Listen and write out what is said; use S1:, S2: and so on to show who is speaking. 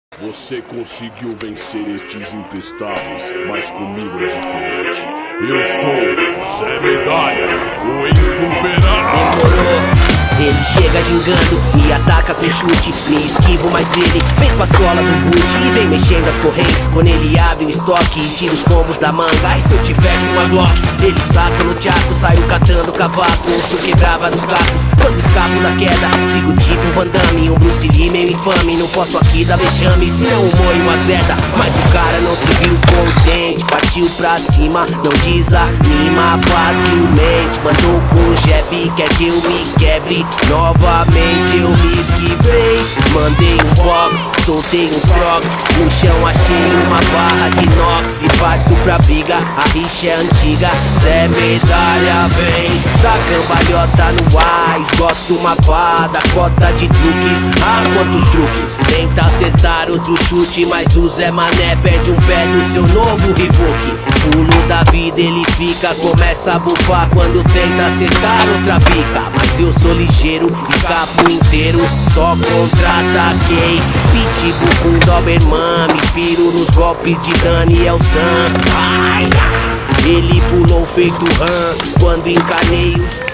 S1: Você conseguiu vencer estes imprestáveis, mas comigo é diferente. Eu sou Zé Medalha, o insuperável.
S2: Demorou. Ele chega gingando, me ataca com chute. Me esquivo, mas ele vem com a sola do boot e vem mexendo as correntes. Quando ele abre o estoque e tira os combos da manga. Aí se eu tivesse uma Glock, ele saca no tchaco, saiu catando cavaco. Osso quebrava nos cacos, quando escapo da queda sigo tipo Van Damme, um Bruce Lee meio infame. Não posso aqui dar vexame, senão o molho azeda. Mas o cara não se viu contente, partiu pra cima, não desanima facilmente. Mandou com jab, quer que eu me quebre. Novamente eu me esquivei, mandei um box, soltei uns crocs. No chão achei uma barra de inox e parto pra briga, a rixa é antiga. Zé Medalha vem da cambalhota no ar, esgota uma pá da cota de truques. Ah, quantos truques, tenta acertar outro chute, mas o Zé Mané perde um pé do seu novo rebook. Fulo da vida ele fica, começa a bufar quando tenta acertar outra pica. Mas eu sou ligeiro, escapo inteiro, só contra-ataquei. Pitbull com Doberman, me inspiro nos golpes de Daniel San. Ai, ele pulou feito rã quando encanei.